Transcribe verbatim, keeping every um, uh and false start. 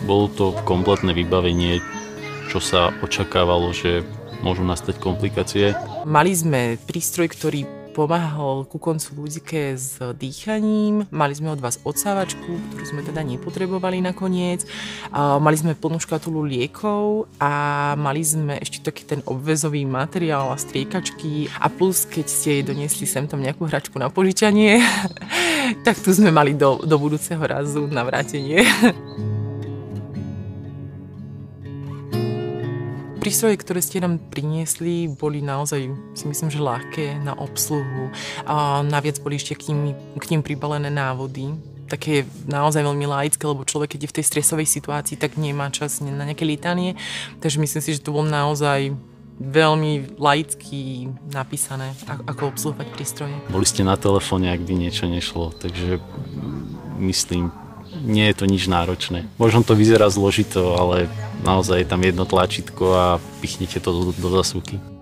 Bolo to kompletné vybavenie, čo sa očakávalo, že môžu nastať komplikácie. Mali sme prístroj, ktorý pomáhal ku koncu Luzike s dýchaním. Mali sme od vás odsávačku, ktorú sme teda nepotrebovali nakoniec. Mali sme plnú škatulu liekov a mali sme ešte taký ten obväzový materiál a striekačky. A plus, keď ste jej doniesli sem tam nejakú hračku na požičanie, tak tu sme mali do, do budúceho razu na vrátenie. Prístroje, ktoré ste nám priniesli, boli naozaj, si myslím, že ľahké na obsluhu. A naviac boli ešte k ním, k ním pribalené návody. Také naozaj veľmi laické, lebo človek, keď je v tej stresovej situácii, tak nemá čas na nejaké lietanie. Takže myslím si, že to bolo naozaj veľmi laicky napísané, ako obsluhovať prístroje. Boli ste na telefóne, ak by niečo nešlo, takže myslím, nie je to nič náročné. Možno to vyzerá zložito, ale naozaj je tam jedno tlačítko a pichnete to do, do zasúky.